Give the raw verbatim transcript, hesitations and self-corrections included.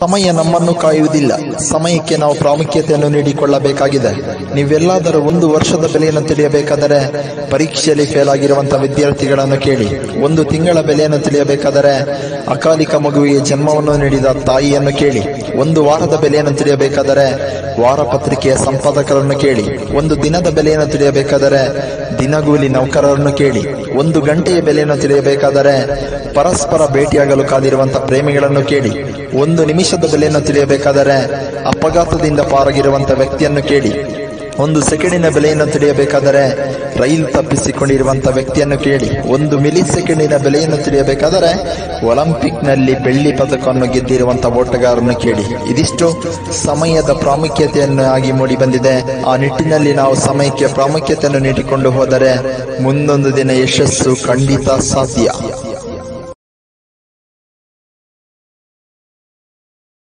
ಸಮಯ ನಮ್ಮನ್ನು ಕಾಯುವುದಿಲ್ಲ. ಸಮಯಕ್ಕೆ ನಾವು ಪ್ರಾಮುಖ್ಯತೆಯನ್ನು ನೀಡಿಕೊಳ್ಳಬೇಕಾಗಿದೆ. ನೀವೆಲ್ಲಾದರೂ ಒಂದು ವರ್ಷದ ಬೆಲೆಯನ್ನು ತಿಳಿಯಬೇಕಾದರೆ ಪರೀಕ್ಷೆಯಲ್ಲಿ ಫೇಲ್ ಆಗಿರುವಂತಹ ವಿದ್ಯಾರ್ಥಿಗಳನ್ನು ಕೇಳಿ. ಒಂದು ತಿಂಗಳ ಬೆಲೆಯನ್ನು ತಿಳಿಯಬೇಕಾದರೆ ಅಕಾಲಿಕ ಮಗುವಿಗೆ ಜನ್ಮವನ್ನು ನೀಡಿದ ತಾಯಿಯನ್ನು ಕೇಳಿ. ಒಂದು ವಾರದ ಬೆಲೆಯನ್ನು ತಿಳಿಯಬೇಕಾದರೆ ವಾರಪತ್ರಿಕೆಯ ಸಂಪಾದಕರನ್ನು ಕೇಳಿ. ಒಂದು ದಿನದ ಬೆಲೆಯನ್ನು ತಿಳಿಯಬೇಕಾದರೆ ದಿನಗೂಲಿ ನೌಕರರನ್ನು ಕೇಳಿ. ಒಂದು ಗಂಟೆಯ ಬೆಲೆಯನ್ನು ತಿಳಿಯಬೇಕಾದರೆ ಪರಸ್ಪರ ಭೇಟಿಯಾಗಲು ಕಾದಿರುವಂತಹ ಪ್ರೇಮಿಗಳನ್ನು ಕೇಳಿ. ಒಂದು ನಿಮಿಷದ ಬೆಲೆಯನ್ನು ತಿಳಿಯಬೇಕಾದರೆ ಅಪಘಾತದಿಂದ ಪಾರಾಗಿರುವಂತಹ ವ್ಯಕ್ತಿಯನ್ನು ಕೇಳಿ. ಒಂದು ಸೆಕೆಂಡಿನ ಬೆಲೆಯನ್ನು ತಿಳಿಯಬೇಕಾದರೆ ರೈಲು ತಪ್ಪಿಸಿಕೊಂಡಿರುವಂತಹ ವ್ಯಕ್ತಿಯನ್ನು ಕೇಳಿ. ಒಂದು ಮಿಲಿ ಸೆಕೆಂಡಿನ ಬೆಲೆಯನ್ನು ತಿಳಿಯಬೇಕಾದರೆ ಒಲಿಂಪಿಕ್ನಲ್ಲಿ ಬೆಳ್ಳಿ ಪದಕವನ್ನು ಗೆದ್ದಿರುವಂತಹ ಓಟಗಾರರನ್ನು ಕೇಳಿ. ಇದಿಷ್ಟು ಸಮಯದ ಪ್ರಾಮುಖ್ಯತೆಯನ್ನು ಆಗಿ ಮೂಡಿ ಬಂದಿದೆ. ಆ ನಿಟ್ಟಿನಲ್ಲಿ ನಾವು ಸಮಯಕ್ಕೆ ಪ್ರಾಮುಖ್ಯತೆಯನ್ನು ನೀಡಿಕೊಂಡು ಹೋದರೆ ಮುಂದೊಂದು ದಿನ ಯಶಸ್ಸು ಖಂಡಿತ ಸಾಧ್ಯ.